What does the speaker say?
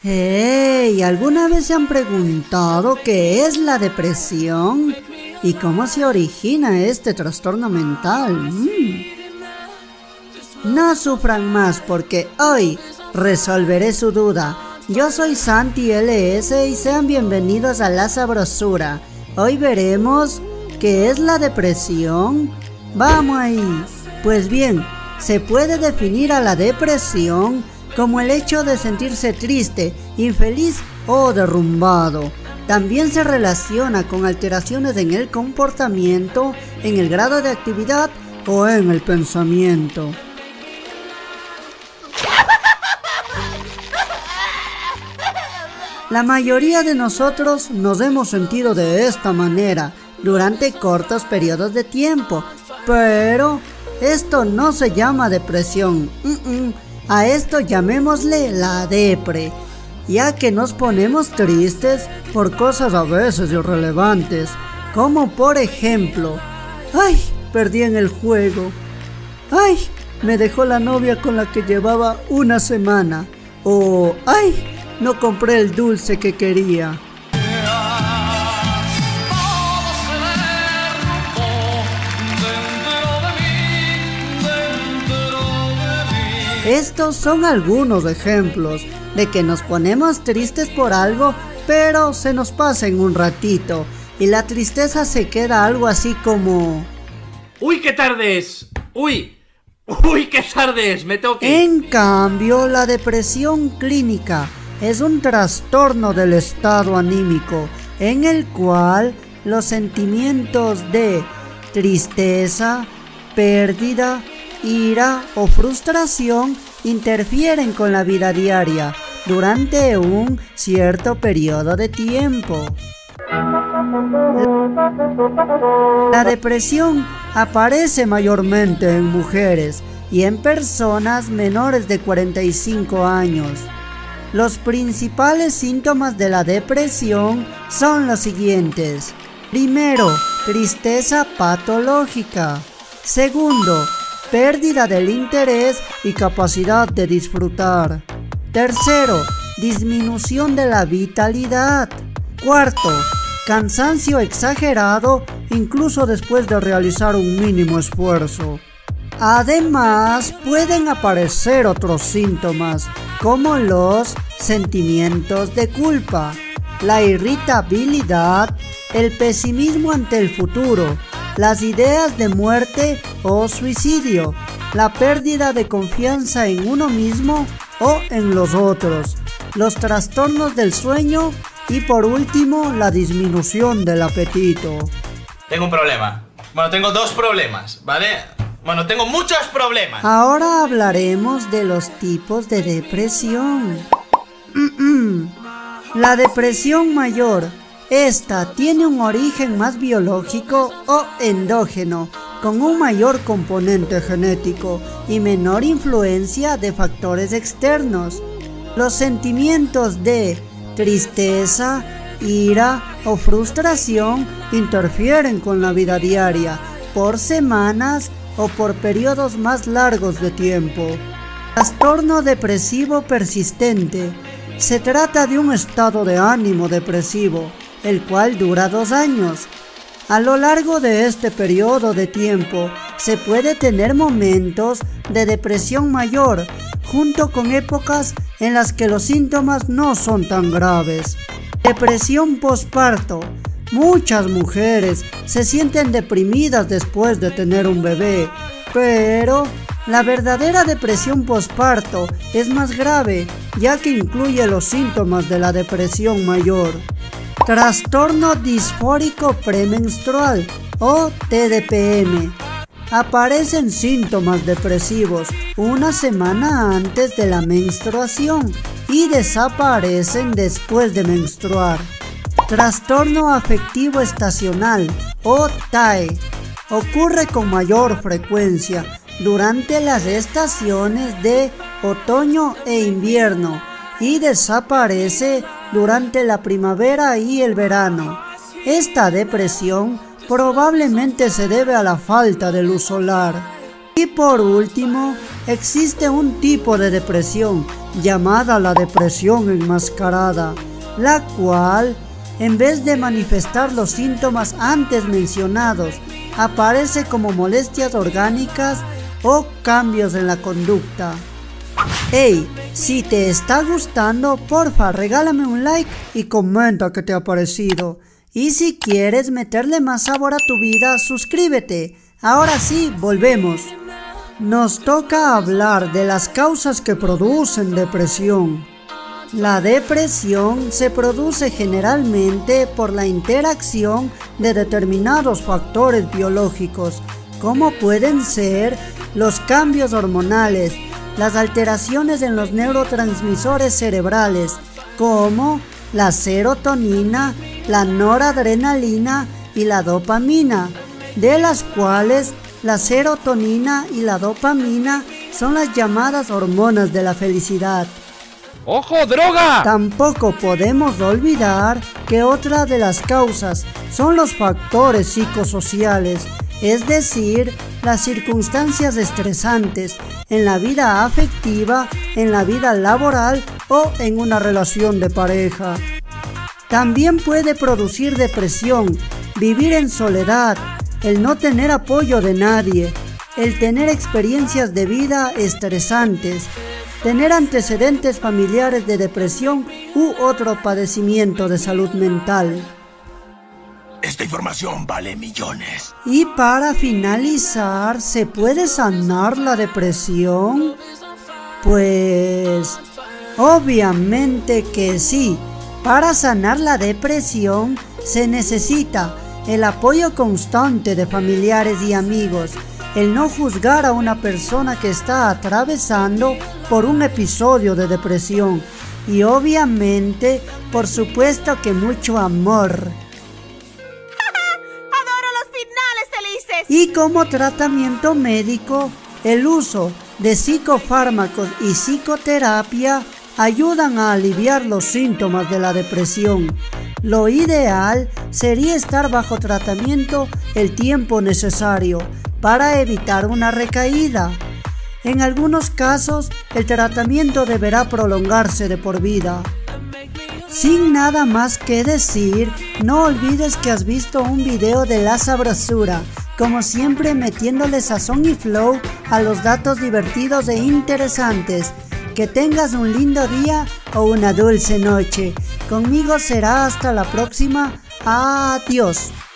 Hey, ¿alguna vez se han preguntado qué es la depresión y cómo se origina este trastorno mental? No sufran más porque hoy resolveré su duda. Yo soy Santi LS y sean bienvenidos a La Sabrosura. Hoy veremos qué es la depresión. ¡Vamos ahí! Pues bien, se puede definir a la depresión como el hecho de sentirse triste, infeliz o derrumbado. También se relaciona con alteraciones en el comportamiento, en el grado de actividad o en el pensamiento. La mayoría de nosotros nos hemos sentido de esta manera durante cortos periodos de tiempo, pero esto no se llama depresión. A esto llamémosle la depre, ya que nos ponemos tristes por cosas a veces irrelevantes, como por ejemplo, ¡ay! Perdí en el juego. ¡Ay! Me dejó la novia con la que llevaba una semana. O ¡ay! No compré el dulce que quería. Estos son algunos ejemplos de que nos ponemos tristes por algo, pero se nos pasa en un ratito y la tristeza se queda algo así como... ¡Uy, qué tarde es! ¡Uy, qué tarde es! Me tengo que ir. En cambio, la depresión clínica es un trastorno del estado anímico en el cual los sentimientos de tristeza, pérdida, ira o frustración interfieren con la vida diaria durante un cierto periodo de tiempo. La depresión aparece mayormente en mujeres y en personas menores de 45 años. Los principales síntomas de la depresión son los siguientes. Primero, tristeza patológica. Segundo, pérdida del interés y capacidad de disfrutar. Tercero, disminución de la vitalidad. Cuarto, cansancio exagerado incluso después de realizar un mínimo esfuerzo. Además, pueden aparecer otros síntomas como los sentimientos de culpa, la irritabilidad, el pesimismo ante el futuro, las ideas de muerte o suicidio, la pérdida de confianza en uno mismo o en los otros, los trastornos del sueño y por último la disminución del apetito. Tengo un problema. Bueno, tengo dos problemas, ¿vale? Bueno, tengo muchos problemas. Ahora hablaremos de los tipos de depresión. La depresión mayor. Esta tiene un origen más biológico o endógeno, con un mayor componente genético y menor influencia de factores externos. Los sentimientos de tristeza, ira o frustración interfieren con la vida diaria por semanas o por periodos más largos de tiempo. Trastorno depresivo persistente. Se trata de un estado de ánimo depresivo, el cual dura 2 años. A lo largo de este periodo de tiempo, se puede tener momentos de depresión mayor, junto con épocas en las que los síntomas no son tan graves. Depresión posparto. Muchas mujeres se sienten deprimidas después de tener un bebé, pero la verdadera depresión posparto es más grave, ya que incluye los síntomas de la depresión mayor. Trastorno disfórico premenstrual o TDPM. Aparecen síntomas depresivos una semana antes de la menstruación y desaparecen después de menstruar. Trastorno afectivo estacional o TAE. Ocurre con mayor frecuencia durante las estaciones de otoño e invierno y desaparece durante la primavera y el verano. Esta depresión probablemente se debe a la falta de luz solar. Y por último, existe un tipo de depresión llamada la depresión enmascarada, la cual, en vez de manifestar los síntomas antes mencionados, aparece como molestias orgánicas o cambios en la conducta. Hey, si te está gustando, porfa, regálame un like y comenta qué te ha parecido. Y si quieres meterle más sabor a tu vida, suscríbete. Ahora sí, volvemos. Nos toca hablar de las causas que producen depresión. La depresión se produce generalmente por la interacción de determinados factores biológicos, como pueden ser los cambios hormonales, las alteraciones en los neurotransmisores cerebrales, como la serotonina, la noradrenalina y la dopamina, de las cuales la serotonina y la dopamina son las llamadas hormonas de la felicidad. ¡Ojo, droga! Tampoco podemos olvidar que otra de las causas son los factores psicosociales, es decir, las circunstancias estresantes en la vida afectiva, en la vida laboral o en una relación de pareja. También puede producir depresión, vivir en soledad, el no tener apoyo de nadie, el tener experiencias de vida estresantes, tener antecedentes familiares de depresión u otro padecimiento de salud mental. Esta información vale millones. Y para finalizar, ¿se puede sanar la depresión? Pues obviamente que sí. Para sanar la depresión se necesita el apoyo constante de familiares y amigos, el no juzgar a una persona que está atravesando por un episodio de depresión y obviamente, por supuesto que mucho amor. ¡Adoro los finales felices! Y como tratamiento médico, el uso de psicofármacos y psicoterapia ayudan a aliviar los síntomas de la depresión. Lo ideal sería estar bajo tratamiento el tiempo necesario para evitar una recaída. En algunos casos, el tratamiento deberá prolongarse de por vida. Sin nada más que decir, no olvides que has visto un video de La Sabrosura, como siempre metiéndole sazón y flow a los datos divertidos e interesantes. Que tengas un lindo día o una dulce noche. Conmigo será hasta la próxima. Adiós.